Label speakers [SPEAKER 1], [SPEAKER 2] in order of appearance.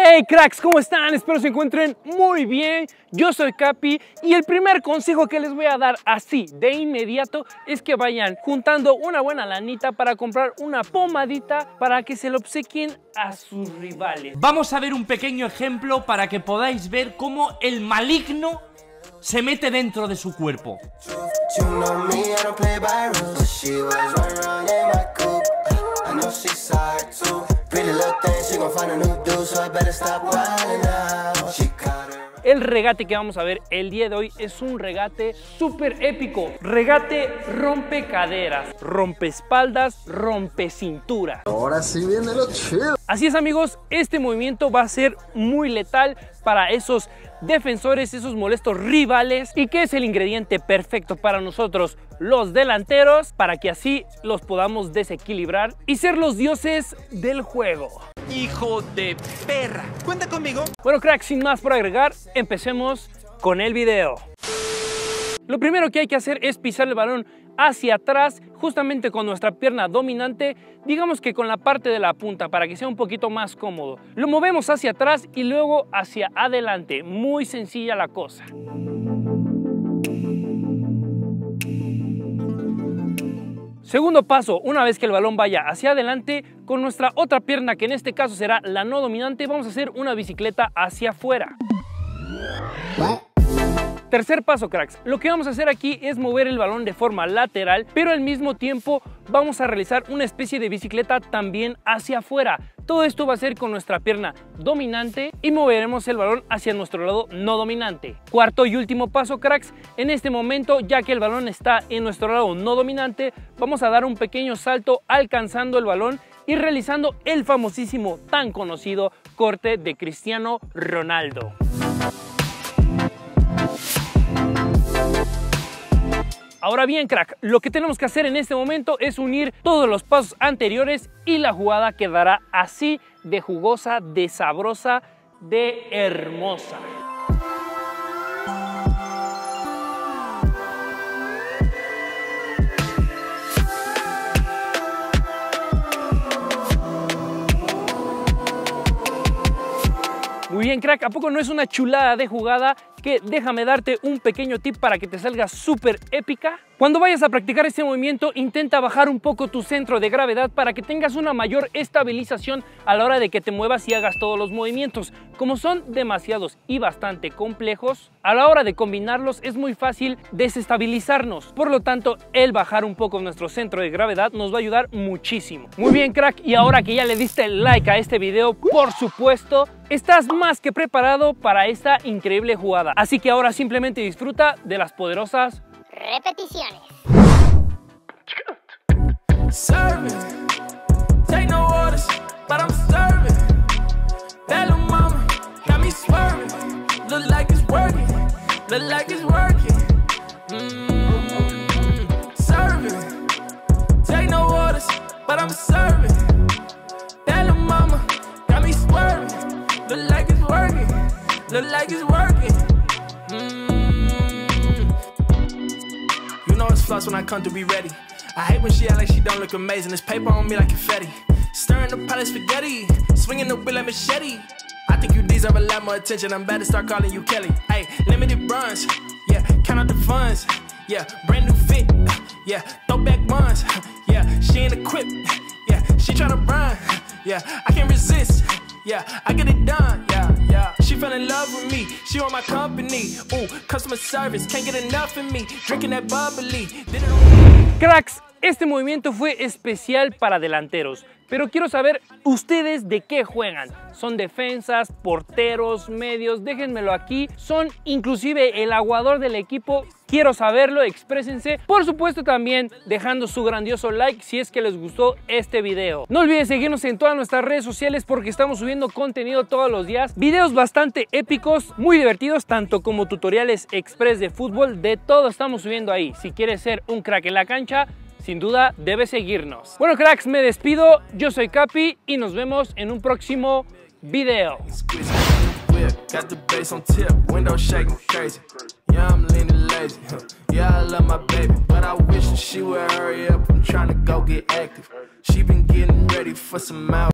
[SPEAKER 1] Hey cracks, ¿cómo están? Espero se encuentren muy bien. Yo soy Capi y el primer consejo que les voy a dar así de inmediato es que vayan juntando una buena lanita para comprar una pomadita para que se lo obsequien a sus rivales.
[SPEAKER 2] Vamos a ver un pequeño ejemplo para que podáis ver cómo el maligno se mete dentro de su cuerpo.
[SPEAKER 1] El regate que vamos a ver el día de hoy es un regate súper épico. Regate rompe caderas, rompe espaldas, rompe cintura.
[SPEAKER 3] Ahora sí viene lo chido.
[SPEAKER 1] Así es, amigos, este movimiento va a ser muy letal para esos defensores, esos molestos rivales, y que es el ingrediente perfecto para nosotros los delanteros, para que así los podamos desequilibrar y ser los dioses del juego.
[SPEAKER 2] ¡Hijo de perra! ¡Cuenta conmigo!
[SPEAKER 1] Bueno, cracks, sin más por agregar, empecemos con el video. Lo primero que hay que hacer es pisar el balón hacia atrás, justamente con nuestra pierna dominante, digamos que con la parte de la punta, para que sea un poquito más cómodo. Lo movemos hacia atrás y luego hacia adelante. Muy sencilla la cosa. Segundo paso, una vez que el balón vaya hacia adelante, con nuestra otra pierna, que en este caso será la no dominante, vamos a hacer una bicicleta hacia afuera. Tercer paso, cracks, lo que vamos a hacer aquí es mover el balón de forma lateral, pero al mismo tiempo vamos a realizar una especie de bicicleta también hacia afuera. Todo esto va a ser con nuestra pierna dominante y moveremos el balón hacia nuestro lado no dominante. Cuarto y último paso, cracks, en este momento, ya que el balón está en nuestro lado no dominante, vamos a dar un pequeño salto alcanzando el balón y realizando el famosísimo, tan conocido corte de Cristiano Ronaldo. Ahora bien, crack, lo que tenemos que hacer en este momento es unir todos los pasos anteriores y la jugada quedará así de jugosa, de sabrosa, de hermosa. Muy bien, crack, ¿a poco no es una chulada de jugada? Que déjame darte un pequeño tip para que te salga súper épica. Cuando vayas a practicar este movimiento, intenta bajar un poco tu centro de gravedad para que tengas una mayor estabilización a la hora de que te muevas y hagas todos los movimientos. Como son demasiados y bastante complejos, a la hora de combinarlos es muy fácil desestabilizarnos. Por lo tanto, el bajar un poco nuestro centro de gravedad nos va a ayudar muchísimo. Muy bien, crack, y ahora que ya le diste el like a este video, por supuesto, estás más que preparado para esta increíble jugada. Así que ahora simplemente disfruta de las poderosas
[SPEAKER 4] repeticiones.
[SPEAKER 5] When I come to be ready, I hate when she act like she don't look amazing. This paper on me like confetti, stirring the pot of spaghetti, swinging the wheel like machete. I think you deserve a lot more attention. I'm about to start calling you Kelly. Hey, limited runs, yeah, count out the funds, yeah, brand new fit, yeah, throwback ones, yeah, she ain't equipped, yeah, she tryna run, yeah, I can't resist, yeah, I get it done, yeah, yeah. She fell in love with me, she want my company. Ooh, customer service, can't get enough of me. Drinking that bubbly.
[SPEAKER 1] Cracks, este movimiento fue especial para delanteros, pero quiero saber ustedes de qué juegan. ¿Son defensas, porteros, medios? Déjenmelo aquí. ¿Son inclusive el aguador del equipo? Quiero saberlo, exprésense. Por supuesto, también dejando su grandioso like si es que les gustó este video. No olviden seguirnos en todas nuestras redes sociales porque estamos subiendo contenido todos los días. Videos bastante épicos, muy divertidos, tanto como tutoriales express de fútbol. De todo estamos subiendo ahí. Si quieres ser un crack en la cancha, sin duda debes seguirnos. Bueno, cracks, me despido. Yo soy Capi y nos vemos en un próximo video.
[SPEAKER 5] Got the bass on tip, window shaking crazy. Yeah, I'm leaning lazy. Yeah, I love my baby, but I wish she would hurry up. I'm trying to go get active. She been getting ready for some out.